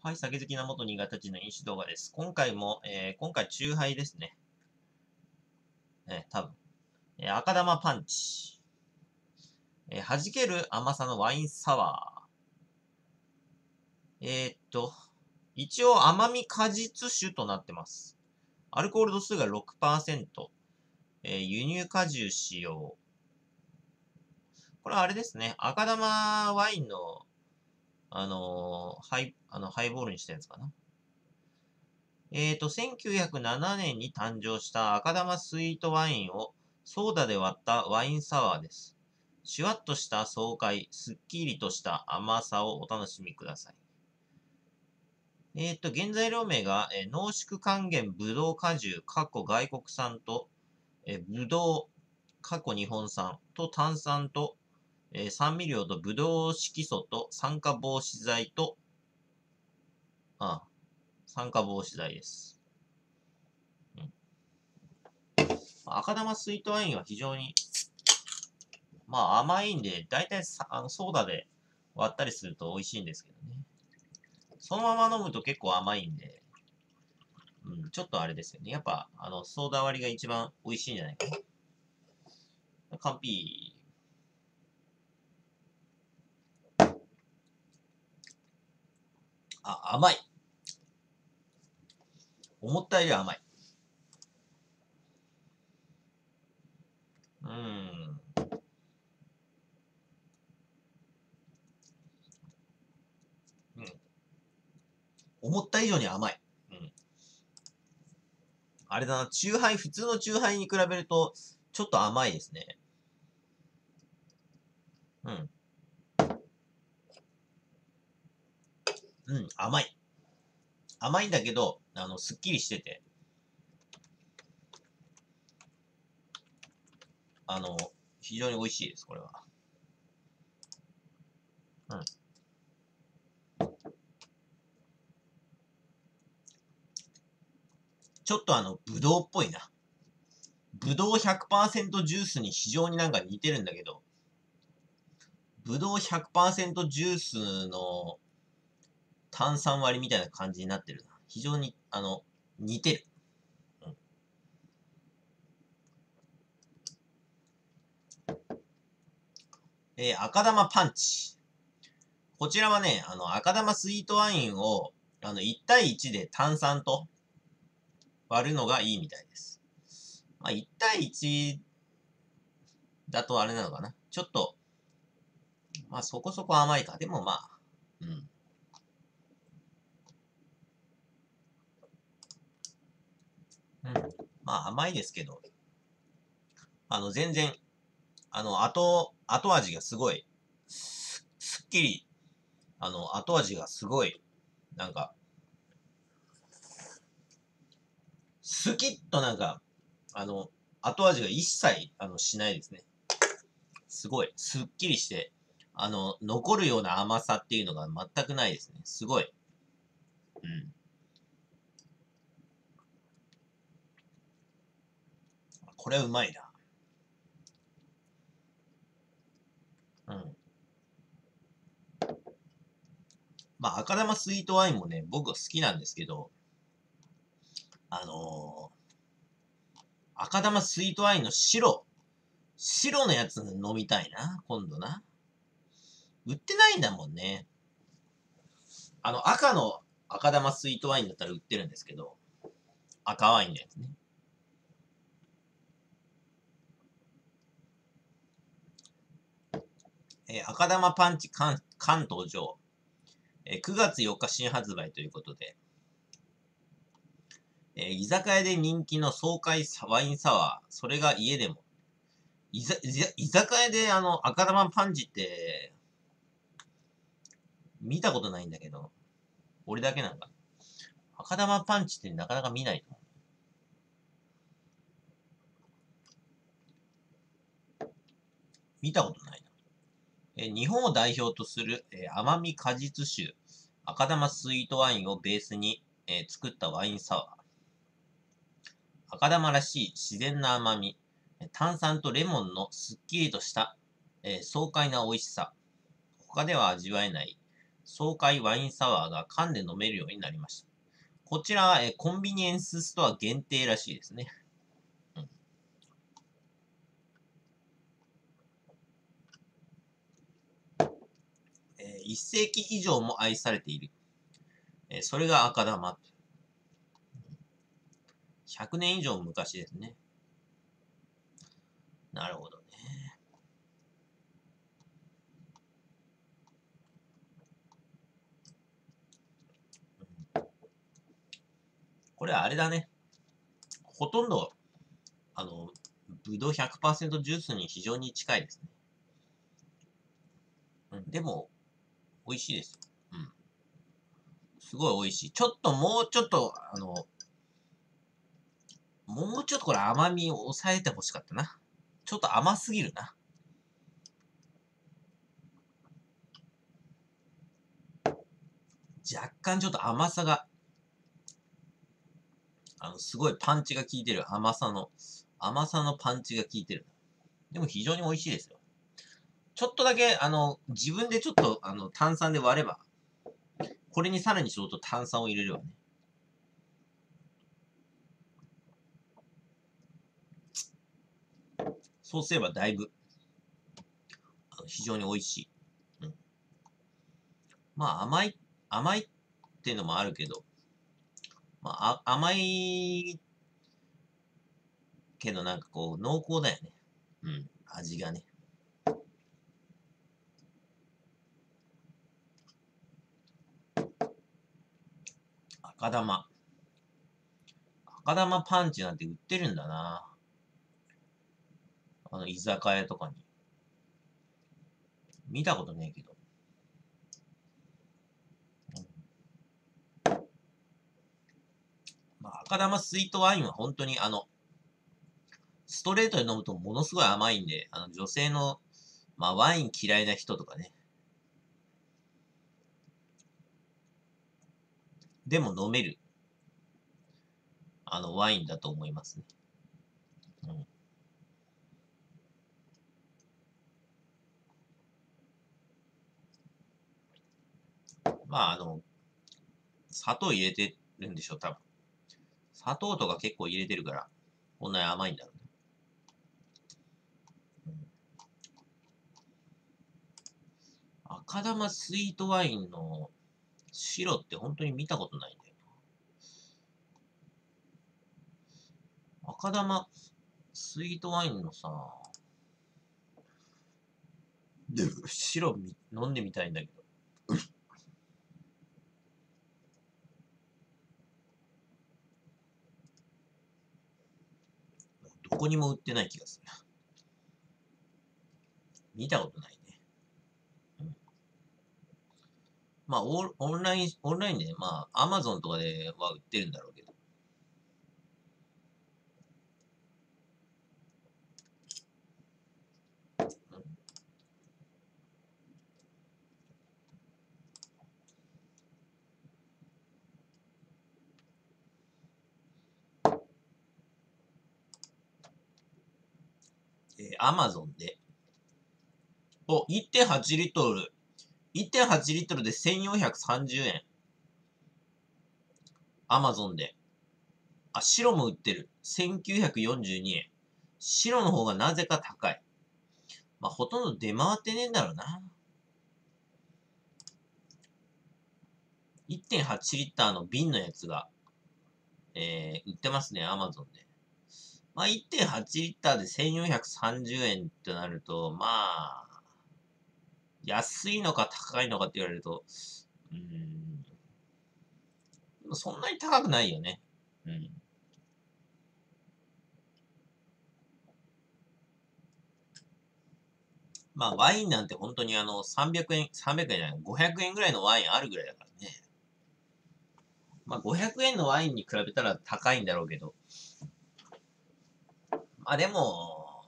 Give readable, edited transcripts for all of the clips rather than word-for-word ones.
はい、酒好きな元新潟人の飲酒動画です。今回も、今回、チューハイですね。多分。赤玉パンチ。弾ける甘さのワインサワー。一応甘み果実酒となってます。アルコール度数が 6%。輸入果汁使用。これはあれですね。赤玉ワインの、ハイボールにしたやつかな。1907年に誕生した赤玉スイートワインをソーダで割ったワインサワーです。シュワッとした爽快、すっきりとした甘さをお楽しみください。原材料名が、濃縮還元ブドウ果汁、外国産と、ブドウ、日本産と炭酸と、酸味料とブドウ色素と酸化防止剤と、酸化防止剤です。赤玉スイートワインは非常に、甘いんで、だいたいソーダで割ったりすると美味しいんですけどね。そのまま飲むと結構甘いんで、ちょっとあれですよね。やっぱ、ソーダ割りが一番美味しいんじゃないかな。完璧。甘い。思ったより甘い。うん。思った以上に甘い。あれだな、普通のチューハイに比べると、ちょっと甘いですね。甘い。甘いんだけど、すっきりしてて、非常に美味しいです、これは。ちょっとぶどうっぽいな。ぶどう 100% ジュースに非常になんか似てるんだけど、ぶどう 100% ジュースの炭酸割りみたいな感じになってるな。非常に、似てる。赤玉パンチ。こちらはね、赤玉スイートワインを、1対1で炭酸と割るのがいいみたいです。1対1だとあれなのかな。ちょっと、そこそこ甘いか。でも甘いですけど、全然、後味がすごい、すっきり、後味がすごい、なんか、スキッとなんか、後味が一切、しないですね。すごい、すっきりして、残るような甘さっていうのが全くないですね。すごい。これはうまいな。赤玉スイートワインもね、僕は好きなんですけど、赤玉スイートワインの白のやつ飲みたいな、今度な。売ってないんだもんね。赤の赤玉スイートワインだったら売ってるんですけど、赤ワインのやつね。赤玉パンチ関東上。9月4日新発売ということで、居酒屋で人気の爽快ワインサワー。それが家でも。居酒屋で赤玉パンチって、見たことないんだけど、俺だけなんか。赤玉パンチってなかなか見ないと思う。見たことないな。日本を代表とする、甘み果実酒、赤玉スイートワインをベースに、作ったワインサワー。赤玉らしい自然な甘み、炭酸とレモンのすっきりとした、爽快な美味しさ。他では味わえない、 爽快ワインサワーが缶で飲めるようになりました。こちらはコンビニエンスストア限定らしいですね。うん1世紀以上も愛されている。それが赤玉。100年以上昔ですね。なるほどね。これはあれだね。ほとんど、ぶどう100%ジュースに非常に近いですね。でも、美味しいですよ。すごい美味しい。もうちょっと、もうちょっとこれ甘みを抑えてほしかったな。ちょっと甘すぎるな。若干ちょっと甘さが、すごいパンチが効いてる。甘さのパンチが効いてる。でも非常に美味しいですよ。ちょっとだけ、自分でちょっと、炭酸で割れば、これにさらにちょっと炭酸を入れればね。そうすればだいぶ、非常に美味しい。まあ甘いっていうのもあるけど、まあ、甘いけどなんかこう、濃厚だよね。味がね。赤玉。赤玉パンチなんて売ってるんだな。居酒屋とかに。見たことねえけど。まあ、赤玉スイートワインは本当にストレートで飲むとものすごい甘いんで、女性の、まあ、ワイン嫌いな人とかね。でも飲める、ワインだと思いますね。うん。まあ、砂糖入れてるんでしょ、多分。砂糖とか結構入れてるから、こんなに甘いんだろうね。赤玉スイートワインの白って本当に見たことないんだよな。赤玉スイートワインのさ、白飲んでみたいんだけど。どこにも売ってない気がする。見たことないね。まあ、オンラインで、まあ、アマゾンとかでは売ってるんだろうけど。アマゾンで、1.8リットル、1.8リットルで1430円。アマゾンで。白も売ってる。1942円。白の方がなぜか高い。まあ、ほとんど出回ってねえんだろうな。1.8リッターの瓶のやつが、売ってますね、アマゾンで。まあ、1.8リッターで1430円ってなると、まあ、安いのか高いのかって言われると、うーん、そんなに高くないよね。うん。まあ、ワインなんて本当に300円、300円じゃない、500円ぐらいのワインあるぐらいだからね。まあ、500円のワインに比べたら高いんだろうけど。まあ、でも、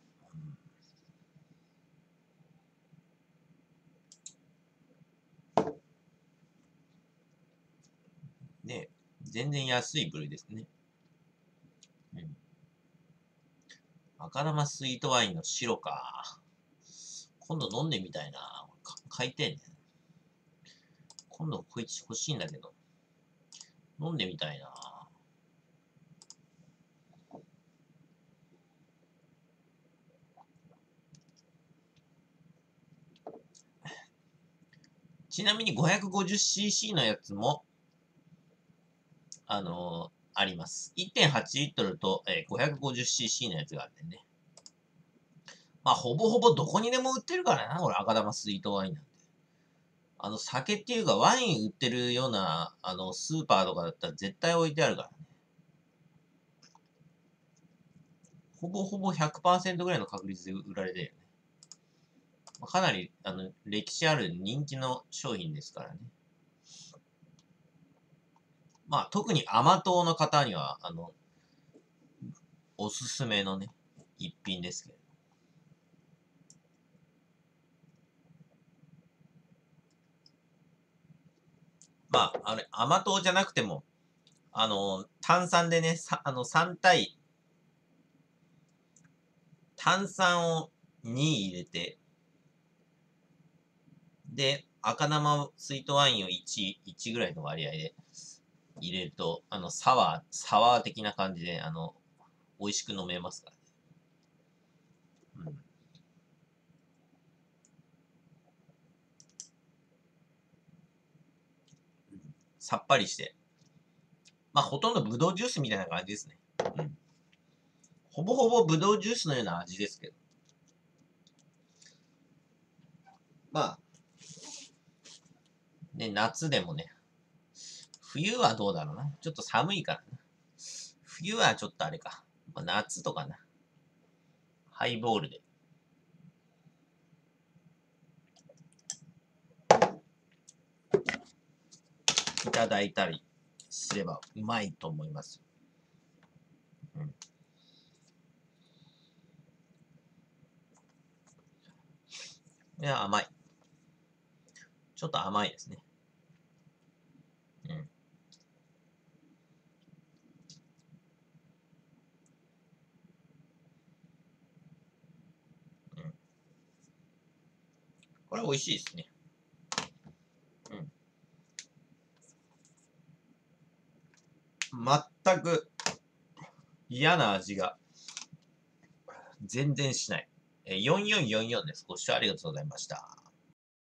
ね、全然安い部類ですね。うん。赤玉スイートワインの白か。今度飲んでみたいな。買いてえね。 今度こいつ欲しいんだけど。飲んでみたいな。ちなみに 550cc のやつも、あります。1.8 リットルと、550cc のやつがあってね。まあ、ほぼほぼどこにでも売ってるからな、これ赤玉スイートワインなんて。酒っていうかワイン売ってるような、スーパーとかだったら絶対置いてあるからね。ほぼほぼ 100% ぐらいの確率で売られてるよね。かなり、歴史ある人気の商品ですからね。まあ、特に甘党の方には、おすすめのね、一品ですけど。まあ、甘党じゃなくても、炭酸でね、3対、炭酸を2入れて、で、赤生スイートワインを1ぐらいの割合で入れると、サワー的な感じで、美味しく飲めますからね。うん。さっぱりして。まあ、ほとんどブドウジュースみたいな感じですね。うん。ほぼほぼブドウジュースのような味ですけど。まあ、ね、夏でもね、冬はどうだろうな。ちょっと寒いからな。冬はちょっとあれか。まあ、夏とかな。ハイボールで。いただいたりすればうまいと思います。うん。いや、甘い。ちょっと甘いですね。うん。うん。これ美味しいですね。うん。全く嫌な味が全然しない。4444です。ご視聴ありがとうございました。